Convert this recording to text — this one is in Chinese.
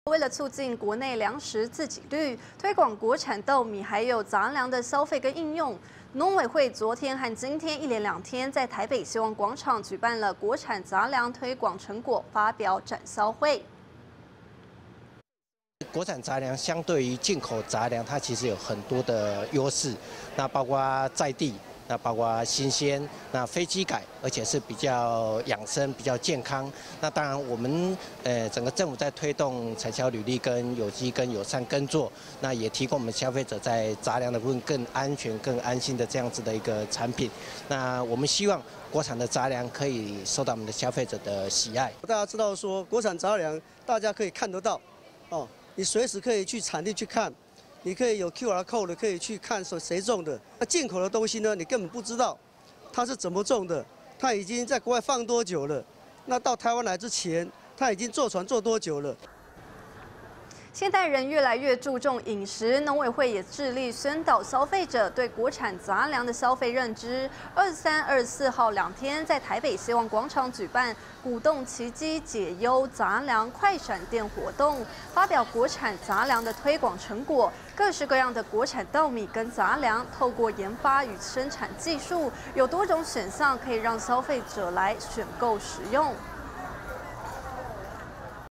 为了促进国内粮食自给率，推广国产豆米还有杂粮的消费跟应用，农委会昨天和今天一连2天在台北希望广场举办了国产杂粮推广成果发表展销会。 国产杂粮相对于进口杂粮，它其实有很多的优势，那包括在地。 那包括新鲜，那非机改，而且是比较养生、比较健康。那当然，我们整个政府在推动产销履历跟有机跟友善耕作，那也提供我们消费者在杂粮的部分更安全、更安心的这样子的一个产品。那我们希望国产的杂粮可以受到我们的消费者的喜爱。 大家知道说，国产杂粮大家可以看得到，哦，你随时可以去产地去看。 你可以有 QR code 可以去看说谁种的。那进口的东西呢，你根本不知道它是怎么种的，它已经在国外放多久了？那到台湾来之前，它已经坐船坐多久了？ 现代人越来越注重饮食，农委会也致力宣导消费者对国产杂粮的消费认知。23、24号2天在台北希望广场举办鼓动奇迹解忧杂粮快闪店活动，发表国产杂粮的推广成果。各式各样的国产稻米跟杂粮，透过研发与生产技术，有多种选项可以让消费者来选购使用。